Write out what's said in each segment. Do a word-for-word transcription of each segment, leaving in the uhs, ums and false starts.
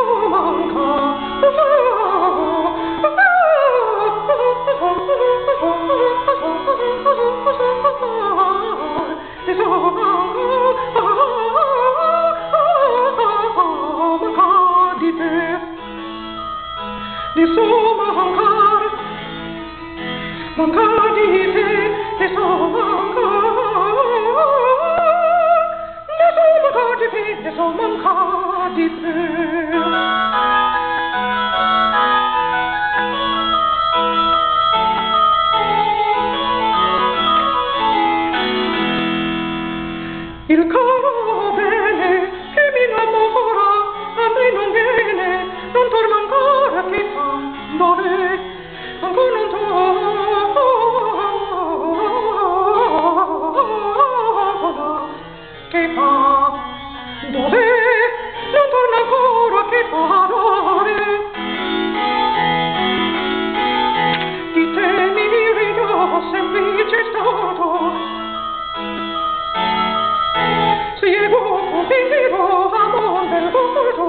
manca di te, e so manca, ne so manca di te, ne so manca di te. Il caro bene che mi innamora, a me non viene, non torna ancora, che fa, dove, ancora non torna, che fa, dove, non torna ancora, che fa, dove, di te mi rido semplice stato, ciego, convinto, amor del volto.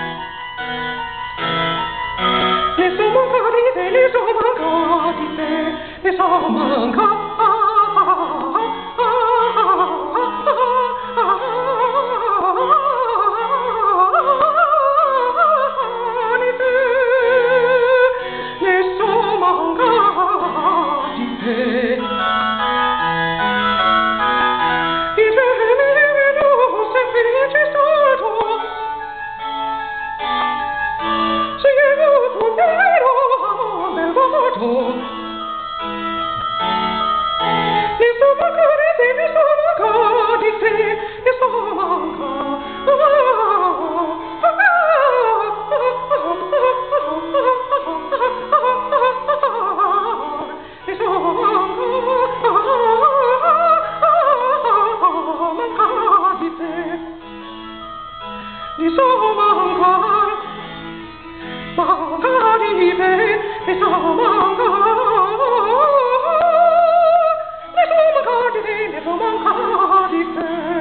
Ne so manca di te, ne so manca di te, ne so manca di te, ne so manca di te. Ne so manca di te, ne so manca di te, ne so manca. Ne so manca di te, ne so manca, manca di te, ne so manca. Ne so manca di te, ne so manca di te.